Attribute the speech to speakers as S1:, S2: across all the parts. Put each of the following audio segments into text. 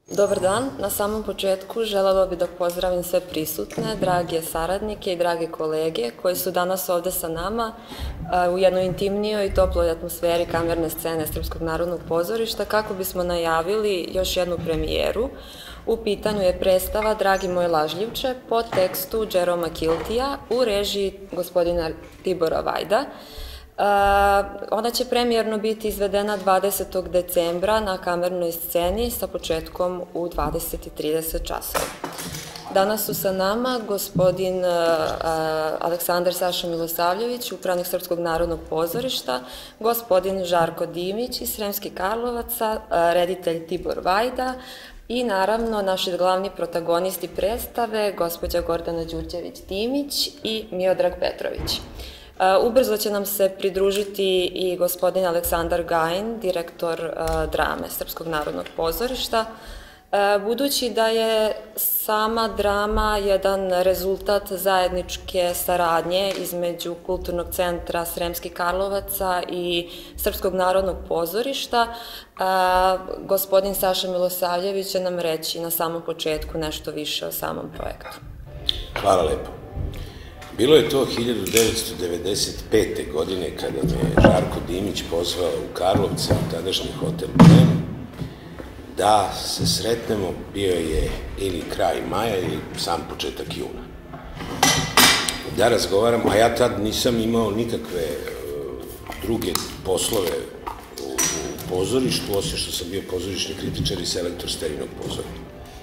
S1: Dobar dan. Na samom početku želela bih da pozdravim sve prisutne, drage saradnike i drage kolege koji su danas ovde sa nama u jednoj intimnijoj i toploj atmosferi kamerne scene Srpskog narodnog pozorišta kako bismo najavili još jednu premijeru. U pitanju je predstava Dragi moj lažljivče po tekstu Jeroma Kiltija u režiji gospodina Tibora Vajda. Ona će premijerno biti izvedena 20. decembra na kamernoj sceni sa početkom u 20:30 časova. Danas su sa nama gospodin Aleksandar Saša Milosavljević, upravnik Srpskog narodnog pozorišta, gospodin Žarko Dimić iz Sremskih Karlovaca, reditelj Tibor Vajda i naravno naši glavni protagonisti predstave, gospođa Gordana Đurđević-Dimić i Miodrag Petrović. Ubrzo će nam se pridružiti i gospodin Aleksandar Gajin, direktor drame Srpskog narodnog pozorišta. Budući da je sama drama jedan rezultat zajedničke saradnje između Kulturnog centra Sremskih Karlovaca i Srpskog narodnog pozorišta, gospodin Saša Milosavljević će nam reći na samom početku nešto više o samom projektu.
S2: Hvala lepo. Bilo je to 1995. godine kada me Žarko Dimić pozvao u Karlovce, u tadašnji hotel Brem, da se sretnemo, bio je ili kraj maja ili sam početak juna. Da razgovaramo, a ja tad nisam imao nikakve druge poslove u pozorištu, osim što sam bio pozorišni kritičar i selektor Sterinog pozorja.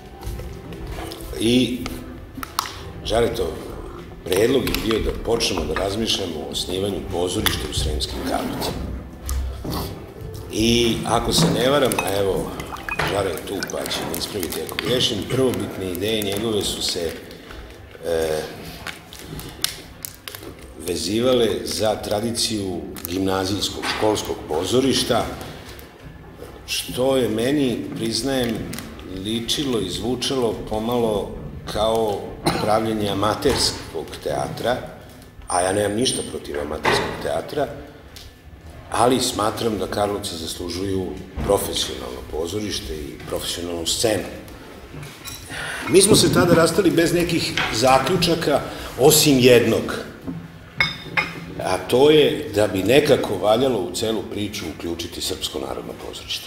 S2: I Žaretov predlog je bio da počnemo da razmišljamo o osnivanju pozorišta u Sremskim Karlovcima. I ako se ne varam, a evo, Žare je tu pa će me ispraviti ako grešim, prvobitne ideje njegove su se vezivale za tradiciju gimnazijskog, školskog pozorišta, što je meni, priznajem, ličilo i zvučalo pomalo kao pravljenje amaterskog teatra, a ja nemam ništa protiv amaterskog teatra, ali smatram da Karlovci zaslužuju profesionalno pozorište i profesionalnu scenu. Mi smo se tada rastali bez nekih zaključaka, osim jednog, a to je da bi nekako valjalo u celu priču uključiti Srpsko narodno pozorište.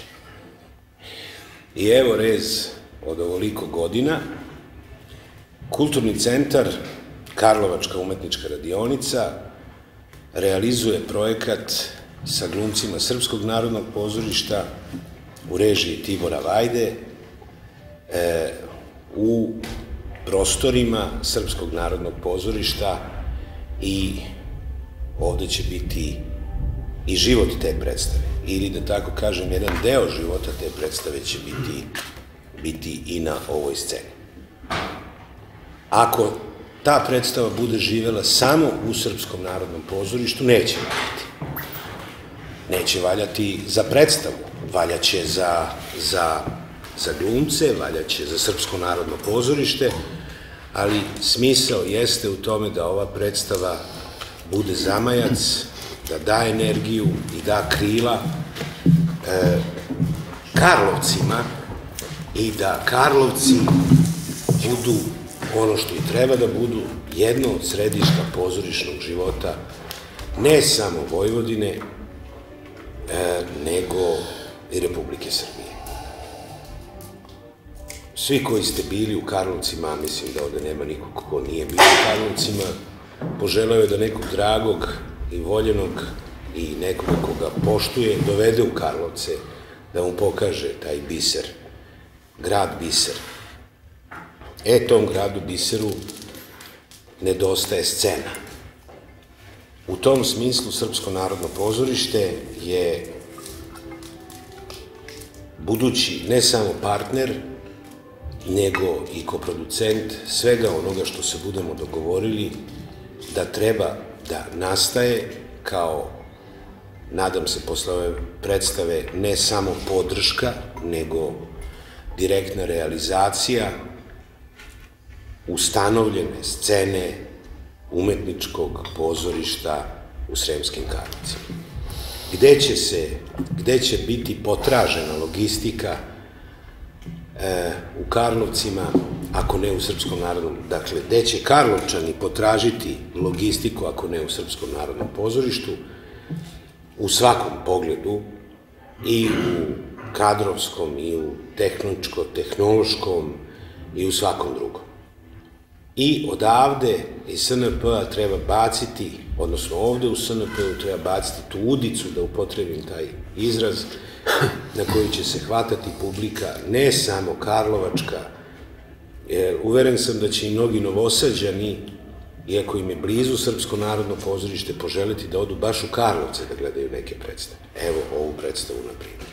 S2: I evo rez od ovoliko godina, Kulturni centar, Karlovačka umetnička radionica, realizuje projekat sa glumcima Srpskog narodnog pozorišta u režiji Tibora Vajde u prostorima Srpskog narodnog pozorišta i ovde će biti i život te predstave. Ili, da tako kažem, jedan deo života te predstave će biti i na ovoj sceni. Ako ta predstava bude živela samo u Srpskom narodnom pozorištu, neće valjati. Neće valjati za predstavu, valjaće za glumce, valjaće za Srpsko narodno pozorište, ali smisao jeste u tome da ova predstava bude zamajac, da da energiju i da krila Karlovcima i da Karlovci budu ono što i treba da budu, jedno od središta pozorišnog života, ne samo Vojvodine, nego i Republike Srbije. Svi koji ste bili u Karlovcima, mislim da ovde nema nikog ko nije bio u Karlovcima, poželeo je da nekog dragog i voljenog i nekoga koga poštuje dovede u Karlovce, da mu pokaže taj biser, grad biser. Tom gradu biseru nedostaje scena. U tom smislu Srpsko narodno pozorište je budući ne samo partner, nego i koproducent svega onoga što se budemo dogovorili da treba da nastaje kao, nadam se posle ove predstave, ne samo podrška, nego direktna realizacija ustanovljene scene umetničkog pozorišta u Sremskim Karlovcima. Gde će biti potražena logistika u Karlovcima, ako ne u Srpskom narodnom. Dakle, gde će Karlovčani potražiti logistiku, ako ne u Srpskom narodnom pozorištu, u svakom pogledu, i u kadrovskom, i u tehničko-tehnološkom, i u svakom drugom. I odavde iz SNP-a treba baciti, odnosno ovde u SNP-u treba baciti tu udicu, da upotrebim taj izraz, na koji će se hvatati publika, ne samo karlovačka, jer uveren sam da će i mnogi Novosađani, iako im je blizu Srpsko narodno pozorište, poželiti da odu baš u Karlovce da gledaju neke predstave. Evo ovu predstavu, na primjer.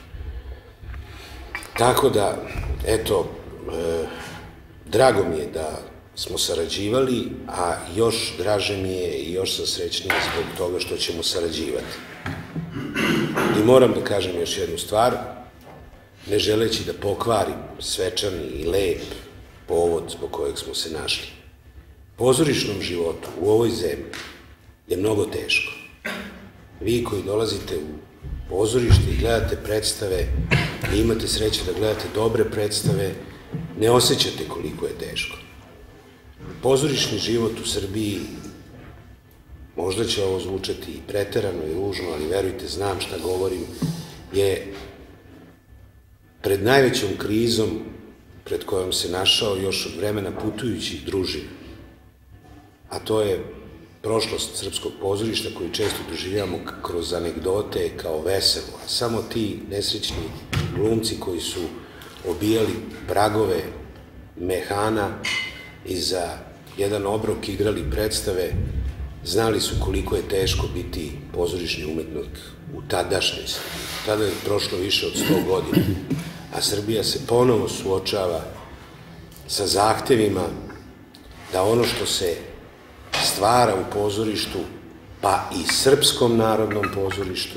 S2: Tako da, eto, drago mi je da smo sarađivali, a još draže mi je i još sam srećniji zbog toga što ćemo sarađivati. I moram da kažem još jednu stvar, ne želeći da pokvarim svečani i lep povod zbog kojeg smo se našli. Pozorišnom životu u ovoj zemlji je mnogo teško. Vi koji dolazite u pozorište i gledate predstave i imate sreće da gledate dobre predstave, ne osjećate koliko je teško. Pozorišni život u Srbiji, možda će ovo zvučati i preterano i ružno, ali verujte, znam šta govorim, je pred najvećom krizom pred kojom se našao još od vremena putujućih družina. A to je prošlost srpskog pozorišta koju često doživljamo kroz anegdote kao veselo. A samo ti nesrećni glumci koji su obijali pragove mehana i za jedan obrok igrali predstave, znali su koliko je teško biti pozorišni umetnik u tadašnjosti. Tada je prošlo više od 100 godina, a Srbija se ponovo suočava sa zahtevima da ono što se stvara u pozorištu, pa i Srpskom narodnom pozorištu,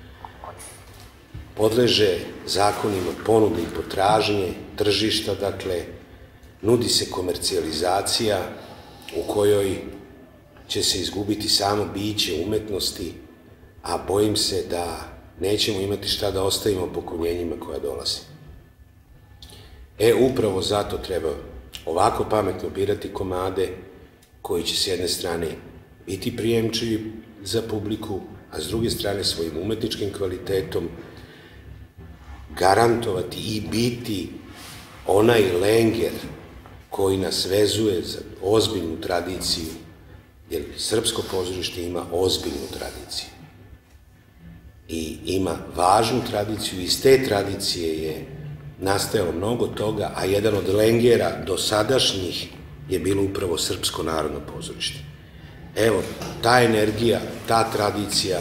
S2: podleže zakonima ponude i potražnje, tržišta, dakle, nudi se komercijalizacija u kojoj će se izgubiti samo biće umetnosti, a bojim se da nećemo imati šta da ostavimo pokoljenjima koja dolaze. Upravo zato treba ovako pametno birati komade koji će s jedne strane biti prijemčivi za publiku, a s druge strane svojim umetničkim kvalitetom garantovati i biti onaj lenger koji nas vezuje za ozbiljnu tradiciju, jer srpsko pozorište ima ozbiljnu tradiciju. I ima važnu tradiciju, iz te tradicije je nastajalo mnogo toga, a jedan od lengera dosadašnjih je bilo upravo Srpsko narodno pozorište. Evo, ta energija, ta tradicija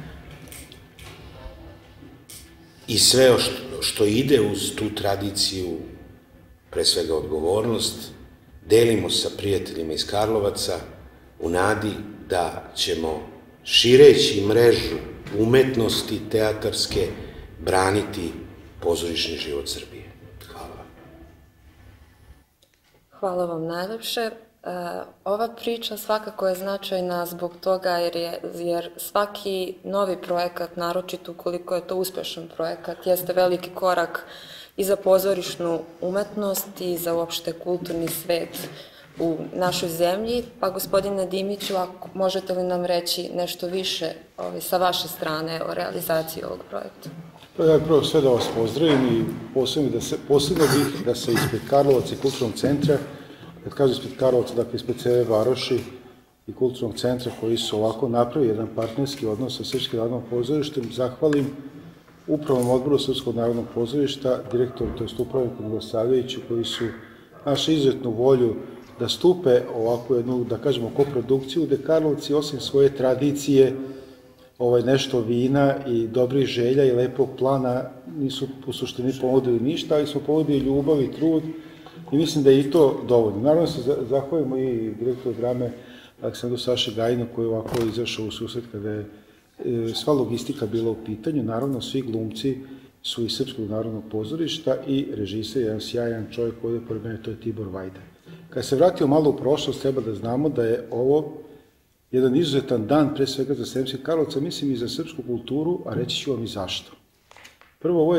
S2: i sve što ide uz tu tradiciju, pre svega odgovornost, delimo sa prijateljima iz Karlovaca u nadi da ćemo, šireći mrežu umetnosti teatarske, braniti pozorišni život Srbije. Hvala vam.
S1: Hvala vam najlepše. Ova priča svakako je značajna zbog toga jer svaki novi projekat, naročito ukoliko je to uspešan projekat, jeste veliki korak i za pozorišnu umetnost i za uopšte kulturni svet u našoj zemlji. Pa, gospodine Dimiću, ako možete li nam reći nešto više sa vaše strane o realizaciji ovog projekta?
S3: Ja prvo sve da vas pozdravim i posebno bih da se ispred Karlovaca i kulturnog centra, kad kažem ispred Karlovaca, dakle ispred cele varoši i kulturnog centra koji su ovako napravili jedan partnerski odnos sa Srpskim narodnom pozorištem, zahvalim Upravnom odboru Srpskog narodnog pozorišta, direktoru, to je upravniku Milosavljeviću, koji su našu izuzetnu volju da stupe ovako jednu, da kažemo, koprodukciju, gde Karlovci, osim svoje tradicije, nešto vina i dobrih želja i lepog plana, nisu u suštini ponudili ništa, ali smo ponudili ljubav i trud i mislim da je i to dovoljno. Naravno se zahvalimo i direktoru drame Aleksandru Saši Gajinu, koji je ovako izašao u susret kada je sva logistika bila u pitanju. Naravno, svi glumci su iz Srpskog narodnog pozorišta i režiser, jedan sjajan čovjek koji je pored mene, to je Tibor Vajda. Kad se vratio malo u prošlost, treba da znamo da je ovo jedan izuzetan dan, pre svega za Sremske Karlovce, mislim i za srpsku kulturu, a reći ću vam i zašto. Prvo, ovo je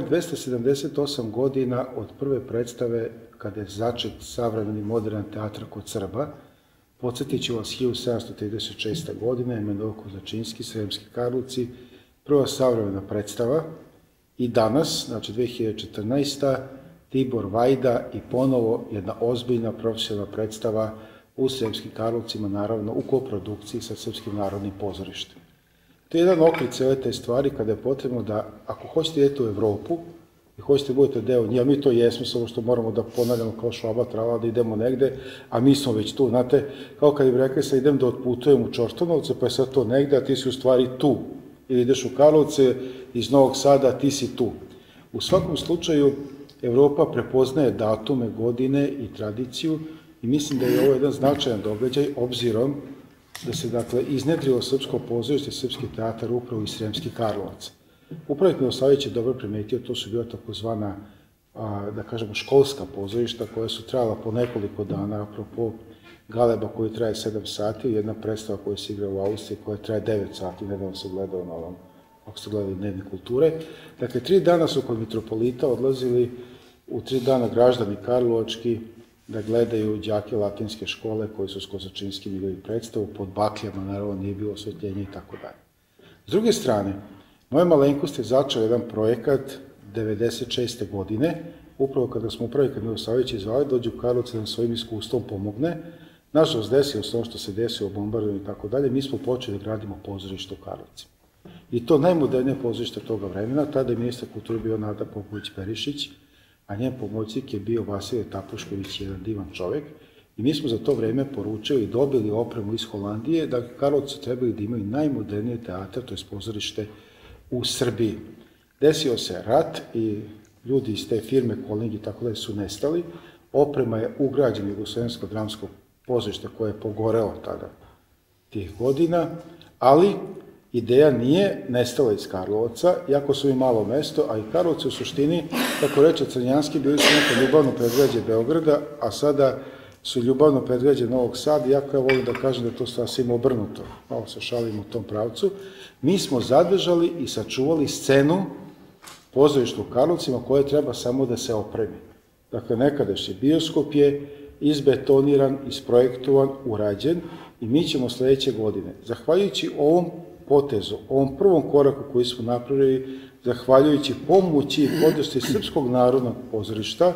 S3: 278 godina od prve predstave kada je začet savremeni modern teatr kod Srba. Podsjetit ću vas, 1736. godine, Emanuel Kozačinski, Sremski Karlovci, prva savremena predstava, i danas, znači 2014. Tibor Vajda i ponovo jedna ozbiljna profesionalna predstava u Sremskim Karlovcima, naravno u koprodukciji sa Srpskim narodnim pozorištem. To je jedan okrit cele te stvari kada je potrebno da, ako hoćete idete u Evropu i hoćete budete deo nje, a mi to jesmo, samo što moramo da ponavljamo kao švaba trava, da idemo negde, a mi smo već tu, znate, kao kad im rekli sa idem da otputujem u Čortanovce, pa je sad to negde, a ti si u stvari tu. Ili ideš u Karlovce iz Novog Sada, a ti si tu. U svakom slučaju, Evropa prepoznaje datume, godine i tradiciju i mislim da je ovo jedan značajan događaj, obzirom da se, dakle, iznedrilo srpsko pozorište, srpski teatar upravo iz Sremskih Karlovaca. Upravnik Milosavljević je dobro primetio, to su bila takozvana, da kažemo, školska pozorišta koja su trajala po nekoliko dana, apropo Galeba koji traje 7 sati, jedna predstava koja se igra u Austriji koja traje 9 sati, nedavno se gledao na ovom, ako ste gledali Dnevne kulture. Dakle, 3 dana su kod mitropolita odlazili u 3 dana građani karlovački da gledaju đake latinske škole koji su s Kozačinskim igrali predstavu, pod bakljama, naravno nije bilo osvetljenja i tako dalje. S druge strane, moja malenkost je začela jedan projekat 96. godine, upravo kada smo upravnik Milosavljević izvali, dođe u Karlovce da nam svojim iskustvom pomogne. Nažalost, desilo se ono što se desilo, bombardovanje i tako dalje, mi smo počeli da gradimo pozorište u Karlovcima. I to najmodernije pozorište toga vremena, tada je ministar kulture bio Nada Popović-Perišić, a njen pomoćnik je bio Vasilije Tapušković, jedan divan čovek, i mi smo za to vreme poručili i dobili opremu iz Holandije, da Karlovci trebali da imaju najmodernije teatar, to je pozorište u Srbiji. Desio se rat i ljudi iz te firme, kolegi i tako dalje su nestali, oprema je ugrađena Jugoslovensko dramsko pozorište koje je pogorelo tada tih godina, ali ideja nije nestala iz Karlovaca, iako su i malo mesto, a i Karlovci u suštini, kako reče Crnjanski, bili su neko ljubavno predgrađe Beograda, a sada su ljubavno predgrađe Novog Sada, iako ja volim da kažem da je to sasvim obrnuto, malo se šalimo u tom pravcu. Mi smo zadržali i sačuvali scenu pozorišta u Karlovcima koje treba samo da se opremi. Dakle, nekadašnji bioskop je izbetoniran, isprojektovan, urađen i mi ćemo sledeće godine, zahvaljujući ovom potezu, ovom prvom koraku koji smo napravili, zahvaljujući pomoći i podršci Srpskog narodnog pozorišta,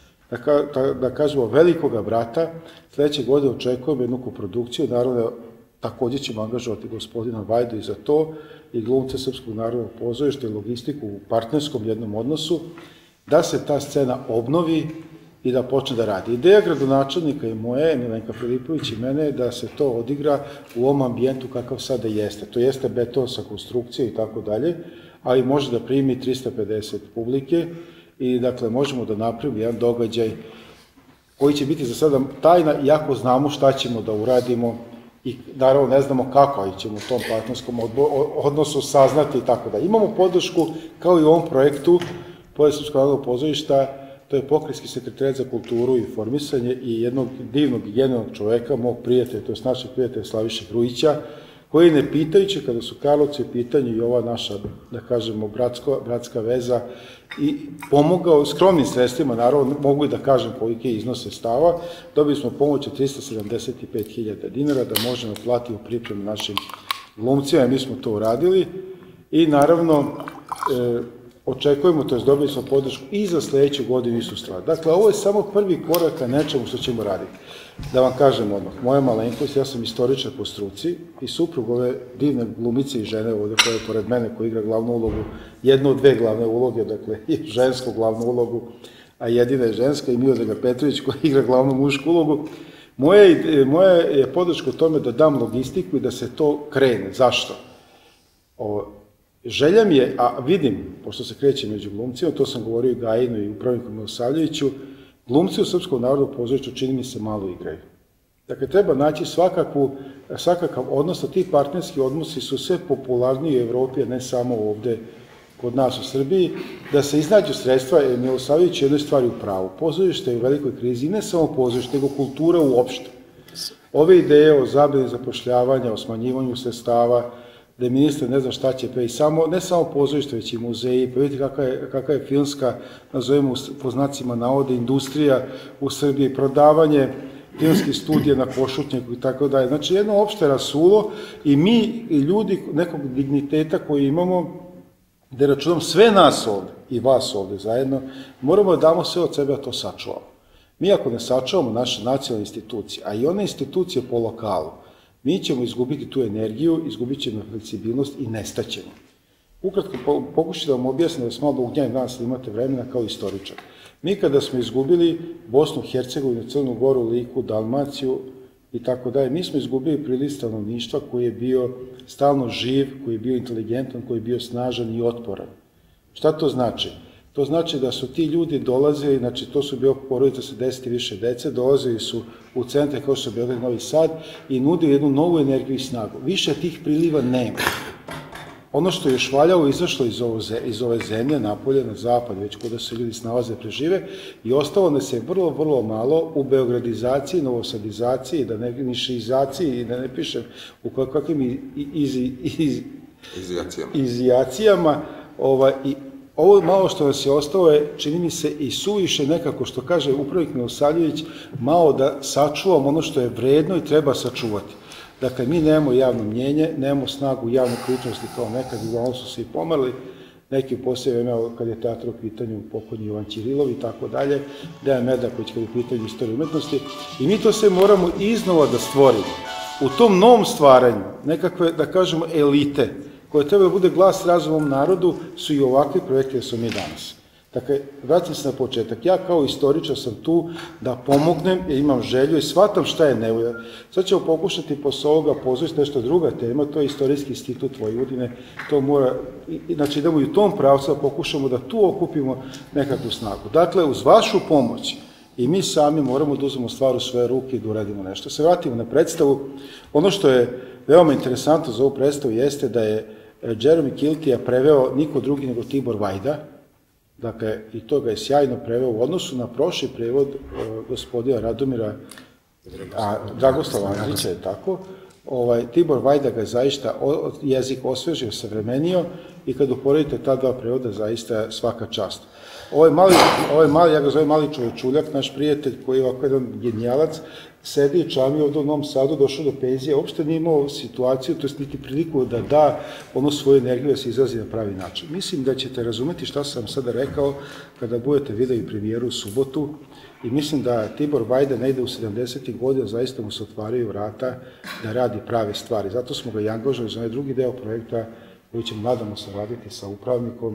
S3: da kažemo velikoga brata, sledeće godine očekujemo jednu koprodukciju, naravno takođe ćemo angažovati gospodina Vajdu i za to, i glumce Srpskog narodnog pozorišta i logistiku u partnerskom jednom odnosu, da se ta scena obnovi i da počne da radi. Ideja gradonačelnika i moje, Milenka Filipović i mene, je da se to odigra u ovom ambijentu kakav sada jeste. To jeste beton sa konstrukcije i tako dalje, ali može da primi 350 publike i, dakle, možemo da napravimo jedan događaj koji će biti za sada tajna, iako znamo šta ćemo da uradimo i, naravno, ne znamo kako, ali ćemo u tom partnerskom odnosu saznati i tako dalje. Imamo podršku, kao i u ovom projektu, pored Srpskog narodnog pozorišta, to je Pokrajinski sekretariat za kulturu i informisanje i jednog divnog i genijalnog čoveka, mog prijatelja, to je našeg prijatelja Slaviše Grujića, koji ne pitajući, kada su Karlovci u pitanju i ova naša, da kažemo, bratska veza, i pomogao skromnim sredstvima, naravno, mogu i da kažem kolike iznose stava, dobili smo pomoć od 375.000 dinara da možemo platiti u pripremu našim glumcima, i mi smo to uradili i, naravno, očekujemo, to je dobili smo podršku i za sledeću godinu istu stvar. Dakle, ovo je samo prvi korak ka nečemu što ćemo raditi. Da vam kažem odmah, moja malenkost, ja sam istoričar po struci i suprug ove divne glumice i žene ovde koja je pored mene, koja igra glavnu ulogu, jednu od 2 glavne uloge, dakle, i žensku glavnu ulogu, a jedina je ženska, i Miodraga Petrović koja igra glavnu mušku ulogu. Moja je podrška u tome da dam logistiku i da se to krene. Zašto? Želja mi je, a vidim, pošto se kreće među glumcima, to sam govorio i Gajinu i upravniku Milosavljeviću, glumci u Srpskom narodnom pozorištu čini mi se malo igraju. Dakle, treba naći svakakav odnos, a ti partnerski odnosi su sve popularniji u Evropi, a ne samo ovde kod nas u Srbiji, da se iznađu sredstva, jer Milosavljević je jednoj stvari u pravu. Pozorište je u velikoj krizi, ne samo pozorište, nego kultura uopšte. Ove ideje o zabrani zapošljavanja, o smanjivanju sredstava, da je ministar ne zna šta će, pa i ne samo pozorište, već i muzeji, pa vidite kakva je filmska, nazovemo po znacima navode, industrija u Srbiji, prodavanje filmskih studija na Košutnjaku i tako dalje. Znači, jedno opšte rasulo i mi, i ljudi nekog digniteta koji imamo, da računam sve nas ovde i vas ovde zajedno, moramo da damo sve od sebe, a to sačuvamo. Mi ako ne sačuvamo naše nacionalne institucije, a i one institucije po lokalu, mi ćemo izgubiti tu energiju, izgubit ćemo fleksibilnost i nestaćemo. Ukratko, pokušajte da vam objasnim, da vas malo ugnjavim danas da imate vremena kao istoričar. Mi kada smo izgubili Bosnu, Hercegovinu, Crnu Goru, Liku, Dalmaciju i tako dalje, mi smo izgubili priliv stanovništva koji je bio stalno živ, koji je bio inteligentan, koji je bio snažan i otporan. Šta to znači? To znači da su ti ljudi dolazili, znači to su bio porodica sa 10 i više dece, dolazili su u centre kao što su Beograd i Novi Sad i nudili jednu novu energiju i snagu. Više tih priliva nema. Ono što je još valjalo izašlo iz ove zemlje, napolje, na zapad, već kuda se ljudi snalaze, prežive, i ostalo nas je vrlo, vrlo malo u beogradizaciji, novosadizaciji, da ne nišizaciji i da ne pišem u kakvim izijacijama. I ovo malo što nas je ostalo je, čini mi se, i suviše nekako, što kaže upravnik Milosavljević, malo da sačuvamo ono što je vredno i treba sačuvati. Dakle, mi nemamo javno mnjenje, nemamo snagu javne kritičnosti kao nekad, uglavnom su se i pomerili, neki poslije vreme, kad je teatr u pitanju, pokojni Jovan Ćirilov i tako dalje, Dejan Medaković kad je u pitanju istorije umetnosti, i mi to sve moramo iznova da stvorimo. U tom novom stvaranju, nekakve, da kažemo, elite, koje treba da bude glas razumom narodu, su i ovakvi projekti da su mi danas. Dakle, vraćam se na početak. Ja kao istoričar sam tu da pomognem, jer imam želju i shvatam šta je nevolja. Sad ćemo pokušati posle ovoga pozvati nešto druga tema, to je Istorijski institut Vojvodine. To mora, znači idemo i u tom pravcu da pokušamo da tu okupimo nekakvu snagu. Dakle, uz vašu pomoć i mi sami moramo da uzmemo stvar u svoje ruke i da uradimo nešto. Se vratimo na predstavu. Ono što je veoma interesantno za ovu predstavu jeste da je Jeremy Kiltija preveo niko drugi nego Tibor Vajda. Dakle, i to ga je sjajno preveo u odnosu na prošli prevod gospodina Radomira Dragoslava Andrića, je tako. Tibor Vajda ga je zaista jezik osvežio, savremenio i kad uporedite ta dva prevoda, zaista svaka čast. Ovo je mali, ja ga zovem mali čovječuljak, naš prijatelj koji je ovako jedan genijalac, sedi i čami ovdje u Novom Sadu, došao do penzije, uopšte nije imao situaciju, to je niti priliku da da ono svoju energiju da se izrazi na pravi način. Mislim da ćete razumeti šta sam sada rekao kada budete videli premijeru u subotu i mislim da Tibor Vajda negde u 70. godina zaista mu se otvaraju vrata da radi prave stvari. Zato smo ga i angažovali za onaj drugi deo projekta koji ćemo, nadamo se, raditi sa upravnikom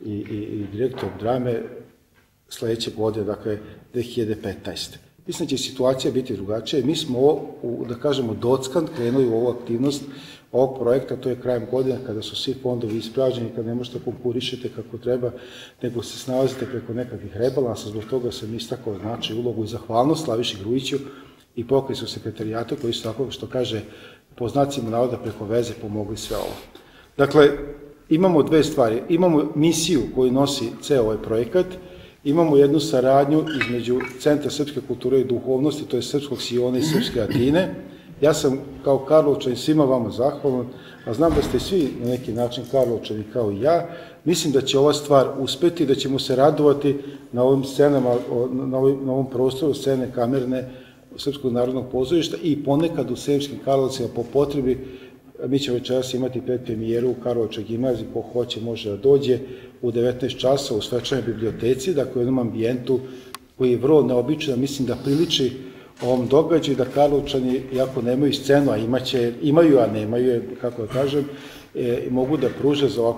S3: i direktorom drame sledeće godine, dakle 2015. Mislim da će situacija biti drugačija. Mi smo, da kažemo, dockant krenuli u ovu aktivnost ovog projekta, to je krajem godina kada su svi fondovi ispražnjeni, kada ne možete konkurišete kako treba, nego se snalazite preko nekakvih rebalansa, zbog toga sam istakao značaj, ulogu i zahvalnost Slaviši Grujiću i pokojnom sekretarijatu koji su tako, što kaže, po znacima navoda preko veze pomogli sve ovo. Dakle, imamo dve stvari. Imamo misiju koju nosi ceo ovaj projekat, imamo jednu saradnju između Centra srpske kulture i duhovnosti, to je Srpskog Siona i Srpske Atine. Ja sam kao Karlovčan svima vama zahvalan, a znam da ste svi na neki način Karlovčani kao i ja. Mislim da će ova stvar uspeti, da ćemo se radovati na ovim scenama, na ovom prostoru scene kamerne Srpskog narodnog pozorišta i ponekad u Sremskim Karlovcima po potrebi. Mi ćemo večeras imati predpremijeru u Karlovačkoj gimnaziji, ko hoće može da dođe u 19 časova u svečanoj biblioteci, dakle u jednom ambijentu koji je vrlo neobičan, mislim da priliči ovom događaju, da Karlovčani, iako nemaju scenu, a imaju, a nemaju, kako da kažem, mogu da pruže za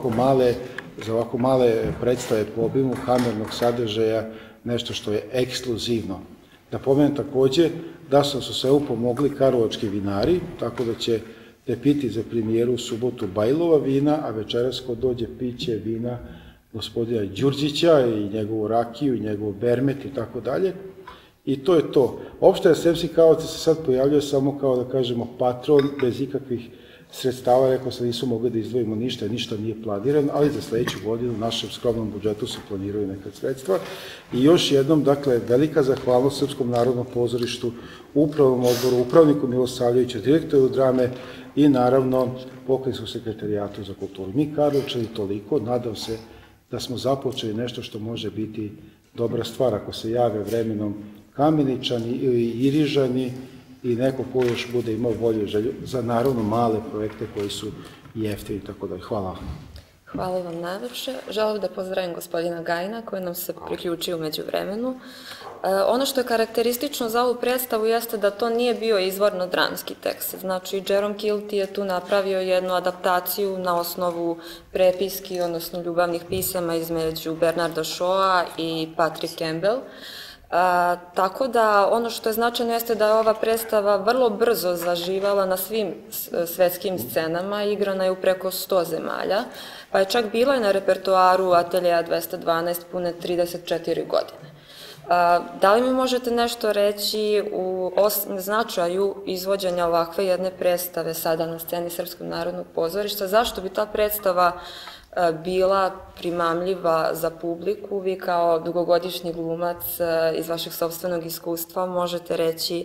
S3: ovako male predstave po obimu kamernog sadržaja nešto što je ekskluzivno. Da pomenem takođe da su sve upomogli karlovački vinari, tako da će piti za premijeru u subotu Bajlova vina, a večeras ko dođe piće vina gospodina Đurđića i njegovu rakiju i njegov bermet i tako dalje. I to je to. Opština Sremskih Karlovaca se sad pojavljuje samo kao, da kažemo, patron bez ikakvih sredstava, rekao sam, nisu mogli da izdvojimo ništa, ništa nije planirano, ali za sledeću godinu u našem skromnom budžetu se planiraju neka sredstva. I još jednom, dakle, velika zahvalnost Srpskom narodnom pozorištu, upravnom odboru, upravniku Milosavljevića, direktoru drame i naravno pokrajinskom sekretarijatu za kulturu. Mi Karlovčani toliko, nadam se da smo započeli nešto što može biti dobra stvar ako se jave vremenom Kameničani ili Irižani i neko ko još bude imao volju želju za naravno male projekte koji su jeftini i tako dalje. Hvala vam.
S1: Hvala vam najlepše. Želim da pozdravim gospodina Gajina koji nam se priključio umeđu vremenu. Ono što je karakteristično za ovu predstavu jeste da to nije bio izvorno dramski tekst. Znači, Jerome Kilty je tu napravio jednu adaptaciju na osnovu prepiski, odnosno ljubavnih pisama između Bernarda Shawa i Patrick Campbell. Tako da ono što je značajno jeste da je ova predstava vrlo brzo zaživala na svim svetskim scenama, igrana je u preko 100 zemalja, pa je čak bila i na repertoaru Ateljeja 212 pune 34 godine. Da li mi možete nešto reći u značaju izvođenja ovakve jedne predstave sada na sceni Srpskog narodnog pozorišta? Zašto bi ta predstava bila primamljiva za publiku? Vi kao dugogodišnji glumac iz vašeg sopstvenog iskustva možete reći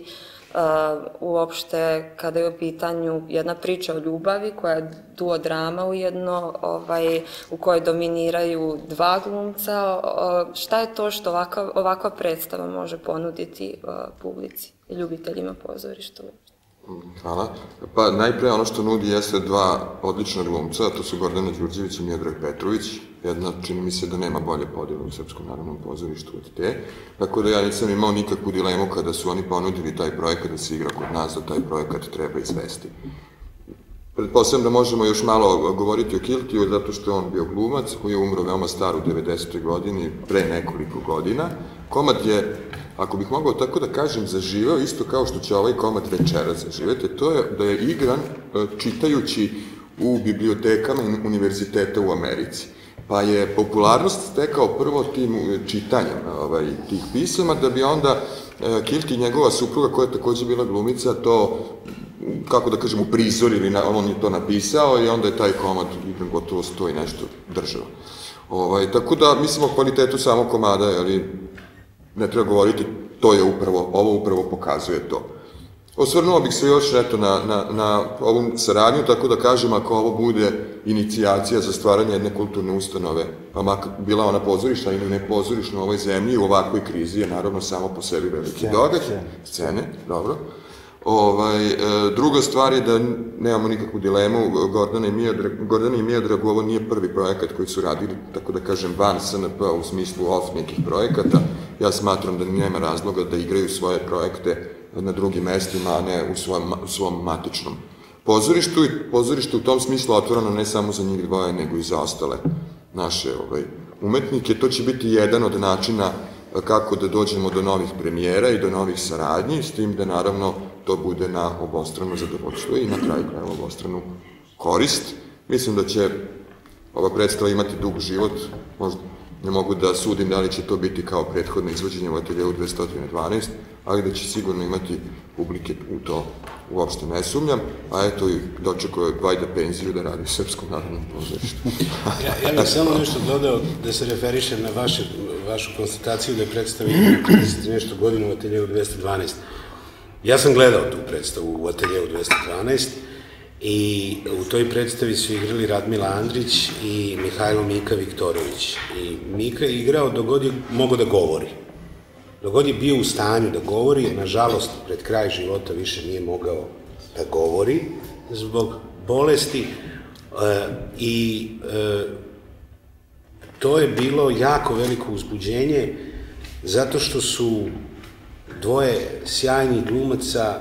S1: uopšte kada je u pitanju jedna priča o ljubavi koja je duodrama ujedno, u kojoj dominiraju dva glumca. Šta je to što ovakva predstava može ponuditi publici i ljubiteljima pozorišta?
S4: Hvala. Pa najpre ono što nudi jeste dva odlična glumca, to su Gordana Đurđević i Miodrag Petrović. Jedna, čini mi se da nema bolje podjele u Srpskom narodnom pozorištu od te. Tako da ja nisam imao nikakvu dilemu kada su oni ponudili taj projekat da se igra kod nas, da taj projekat treba izvesti. Pretpostavljam da možemo još malo govoriti o Kiltiju, zato što je on bio glumac koji je umro veoma star u 90. godini, pre nekoliko godina. Komad je, ako bih mogao tako da kažem, zaživeo isto kao što će ovaj komad večera zaživeti, to je da je igran čitajući u bibliotekama univerziteta u Americi. Pa je popularnost stekao prvo tim čitanjem tih pisama, da bi onda Kilty, njegova supruga, koja je takođe bila glumica, to, kako da kažem, u prizor ili on je to napisao i onda je taj komad gotovo 100 i nešto držao. Tako da, mislim o kvalitetu samog komada, ali ne treba govoriti, ovo upravo pokazuje to. Osvrnuo bih se još na ovu saradnju, tako da kažem, ako ovo bude inicijacija za stvaranje jedne kulturne ustanove, pa makar bila ona pozorišna ili ne pozorišna u ovoj zemlji, u ovakvoj krizi je naravno samo po sebi veliki događaj. Scene, dobro. Druga stvar je da nemamo nikakvu dilemu, Gordana i Miodrag, ovo nije prvi projekat koji su radili, tako da kažem, van SNP u smislu nekih projekata. Ja smatram da nema razloga da igraju svoje projekte na drugim mestima, a ne u svom matičnom pozorištu. I pozorište u tom smislu otvoreno ne samo za njih dvoje, nego i za ostale naše umetnike. To će biti jedan od načina kako da dođemo do novih premijera i do novih saradnji, s tim da naravno to bude na obostrano zadovoljstvo i na kraju krajeva obostranu korist. Mislim da će ova predstava imati dug život, možda ne mogu da sudim da li će to biti kao prethodno izvođenje u Ateljeju 212, ali da će sigurno imati publike u to uopšte ne sumnjam, a eto i dočekuje Vajda penziju da radi u Srpskom narodnom pozorištu.
S2: Ja bih samo nešto dodao da se referišem na vašu konstataciju da je predstava 30 nešto godina u Ateljeju 212. Ja sam gledao tu predstavu u Ateljeju 212 i u toj predstavi su igrali Radmila Andrić i Mihajlo Mika Viktorović. I Mika je igrao dok god je mogao da govori. Dok god je bio u stanju da govori, nažalost, pred kraj života više nije mogao da govori zbog bolesti i to je bilo jako veliko uzbuđenje zato što su dvoje sjajnih glumaca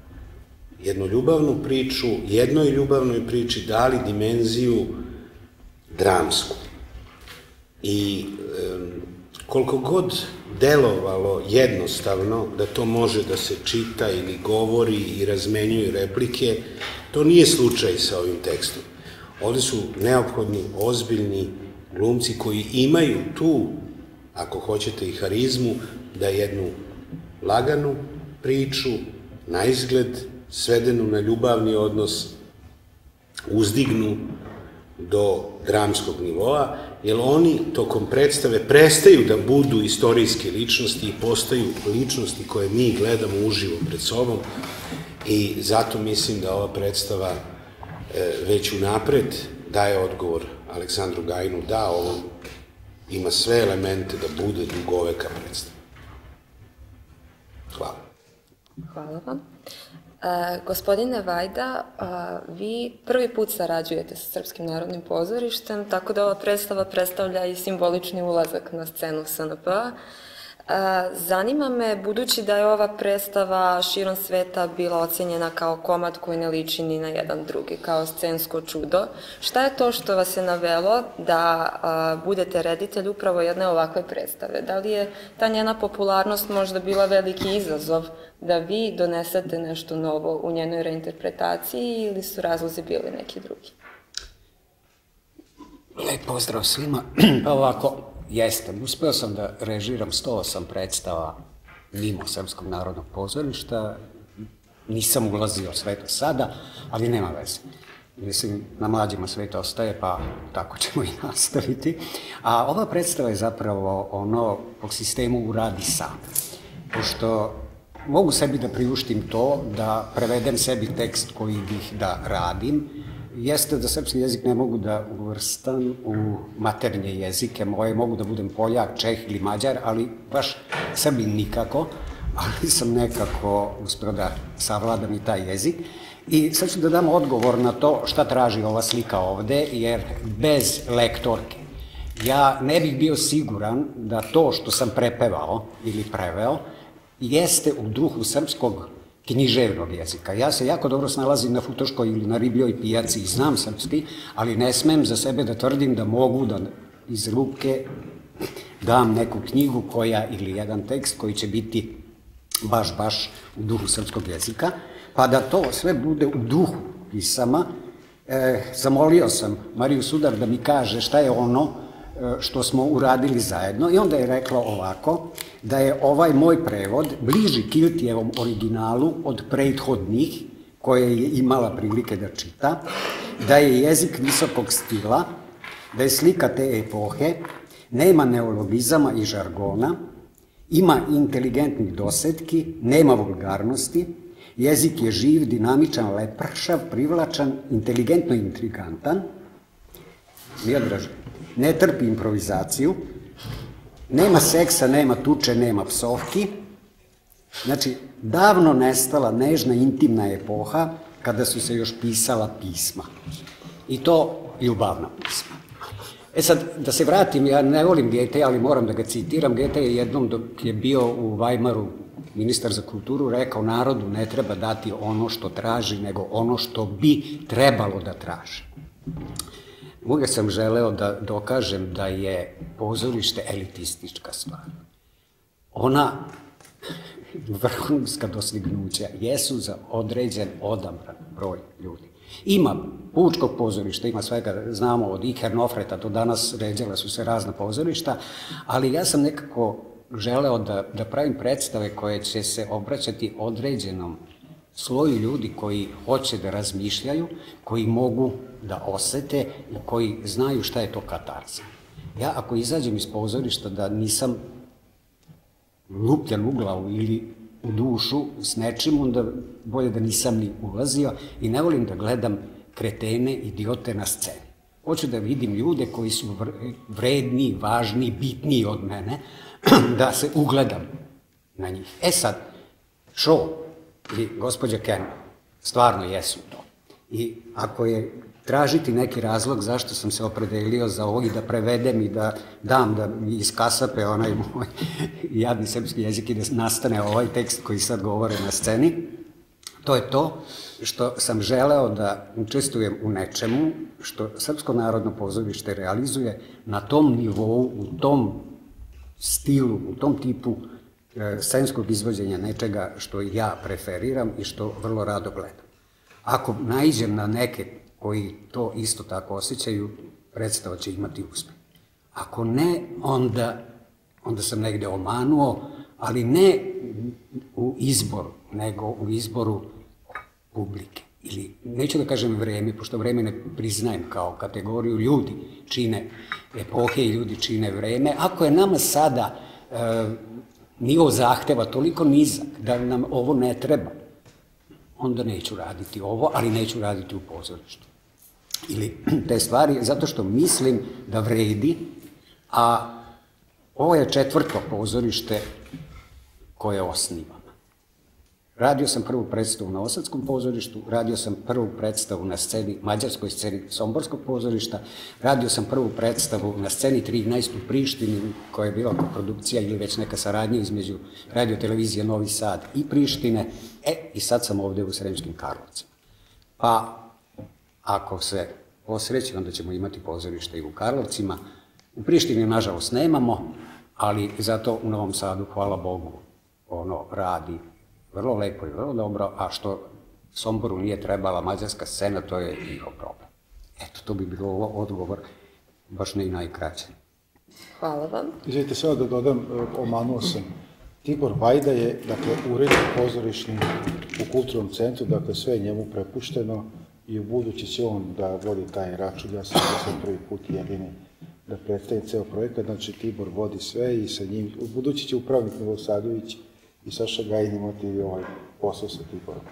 S2: jednoj ljubavnoj priči dali dimenziju dramsku. I koliko god delovalo jednostavno da to može da se čita ili govori i razmenjuju replike, to nije slučaj sa ovim tekstom. Ovde su neophodni, ozbiljni glumci koji imaju tu, ako hoćete, i harizmu, da jednu laganu priču, na izgled, svedenu na ljubavni odnos, uzdignu do dramskog nivoa, jer oni tokom predstave prestaju da budu istorijske ličnosti i postaju ličnosti koje mi gledamo uživo pred sobom i zato mislim da ova predstava već unapred daje odgovor Aleksandru Gajinu da ovo ima sve elemente da bude dugoveka predstava. Hvala.
S1: Hvala vam. Gospodine Vajda, vi prvi put sarađujete sa Srpskim narodnim pozorištem, tako da ova predstava predstavlja i simbolični ulazak na scenu SNP-a. Zanima me, budući da je ova predstava širom sveta bila ocenjena kao komad koji ne liči ni na jedan drugi, kao scensko čudo, šta je to što vas je navelo da budete reditelj upravo jedne ovakve predstave? Da li je ta njena popularnost možda bila veliki izazov da vi donesete nešto novo u njenoj reinterpretaciji ili su razlozi bili neki drugi?
S5: Lep pozdrav svima. Pa ovako, jeste, uspeo sam da režiram 108 predstava mimo Srpskog narodnog pozorišta, nisam ulazio sve do sada, ali nema veze. Mislim, na mlađima sve to ostaje, pa tako ćemo i nastaviti. A ova predstava je zapravo ono po sistemu uradi sam. Pošto mogu sebi da priuštim to, da prevedem sebi tekst koji bih da radim, jeste da srpski jezik ne mogu da uvrstam u maternje jezike moje, mogu da budem Poljak, Čeh ili Mađar, ali baš Srbin nikako, ali sam nekako uspeo da savladam i taj jezik. I sad ću da dam odgovor na to šta traži ova slika ovde, jer bez lektorke ja ne bih bio siguran da to što sam prepevao ili preveo jeste u duhu srpskog književnog jezika. Ja se jako dobro snalazim na Futoškoj ili na Ribljoj pijaci i znam srpski, ali ne smem za sebe da tvrdim da mogu da iz ruke dam neku knjigu koja ili jedan tekst koji će biti baš u duhu srpskog jezika, pa da to sve bude u duhu pisama. Zamolio sam Mariju Sudar da mi kaže šta je ono što smo uradili zajedno i onda je rekla ovako, da je ovaj moj prevod bliži Kiltijevom originalu od prethodnih koje je imala prilike da čita, da je jezik visokog stila, da je slika te epohe, nema neologizama i žargona, ima inteligentnih dosetki, nema vulgarnosti, jezik je živ, dinamičan, lepršav, privlačan, inteligentno intrigantan, ne trpi improvizaciju, nema seksa, nema tuče, nema psovki. Znači, davno nestala nežna, intimna epoha kada su se još pisala pisma. I to ljubavna pisma. E sad, da se vratim, ja ne volim Goethe, ali moram da ga citiram. Goethe je jednom dok je bio u Weimaru ministar za kulturu rekao narodu ne treba dati ono što traži, nego ono što bi trebalo da traži. Uvijek sam želeo da dokažem da je pozorište elitistička stvar. Ona vrhunska dostignuća jesu za određen odabran broj ljudi. Ima pučkog pozorišta, ima svega, znamo od Iker Nofreta do danas ređala su se razna pozorišta, ali ja sam nekako želeo da pravim predstave koje će se obraćati određenom sloju ljudi koji hoće da razmišljaju, koji mogu da osete i koji znaju šta je to katarza. Ja ako izađem iz pozorišta da nisam lupljan u glavu ili u dušu s nečim, onda bolje da nisam ni ulazio i ne volim da gledam kretene, idiote na sceni. Hoću da vidim ljude koji su vredni, važni, bitniji od mene, da se ugledam na njih. E sad, Shaw i gospođa Ken stvarno jesu to. I ako je tražiti neki razlog zašto sam se opredelio za ovo i da prevedem i da dam da mi iskasape onaj moj jadni srpski jezik i da nastane ovaj tekst koji sad govore na sceni, to je to što sam želeo da učestvujem u nečemu što Srpsko narodno pozorište realizuje na tom nivou, u tom stilu, u tom tipu scenskog izvođenja nečega što ja preferiram i što vrlo rado gledam. Ako naiđem na neke koji to isto tako osjećaju, predstava će imati uspeh. Ako ne, onda sam negde omanuo, ali ne u izboru, nego u izboru publike. ili neću da kažem vreme, pošto vreme ne priznajem kao kategoriju, ljudi čine epohe i ljudi čine vreme, ako je nama sada nivo zahteva toliko nizak da nam ovo ne treba, onda neću raditi ovo, ali neću raditi u pozorištu. Ili te stvari, zato što mislim da vredi, a ovo je 4. pozorište koje osnivam. Radio sam prvu predstavu na Osadskom pozorištu, radio sam prvu predstavu na sceni, mađarskoj sceni Somborskog pozorišta, radio sam prvu predstavu na sceni 13 u Prištini, koja je bila produkcija ili već neka saradnja između radio-televizije Novi Sad i Prištine, i sad sam ovde u Sremskim Karlovcima. Pa, ako se posreći, onda ćemo imati pozorište i u Karlovcima. U Prištini, nažalost, nemamo, ali zato u Novom Sadu, hvala Bogu, ono radi vrlo lepo i vrlo dobro, a što Somboru nije trebala mađarska scena, to je njihov problem. Eto, to bi bilo ovo odgovor, baš ne i najkraće.
S1: Hvala vam.
S3: Izvijete, samo da dodam, omanuo sam. Tibor Vajda je, dakle, urednik pozorišni u Kulturnom centru, dakle, sve je njemu prepušteno i u budući će on da vodi taj račun. Ja sam prvi put jedini da predstavim ceo projekat, znači Tibor vodi sve i sa njim, u budući će upravnik Milosadović i Saša Gajin imati ovaj posao sa Tiborom.